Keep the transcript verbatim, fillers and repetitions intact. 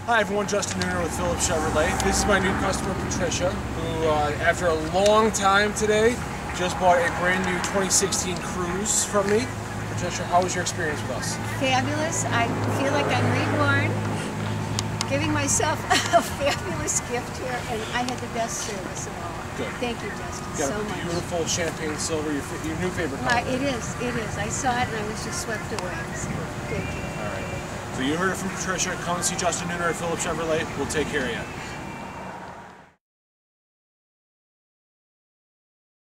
Hi everyone, Justin Nooner with Phillips Chevrolet. This is my new customer, Patricia, who uh, after a long time today, just bought a brand new twenty sixteen Cruze from me. Patricia, how was your experience with us? Fabulous. I feel like I'm reborn, giving myself a fabulous gift here, and I had the best service of all. Good. Thank you, Justin, You got so a much. beautiful champagne silver, your, your new favorite color. My, it is, it is. I saw it and I was just swept away. So, thank you. All right. So you heard it from Patricia. Come and see Justin Nooner at Phillips Chevrolet. We'll take care of you.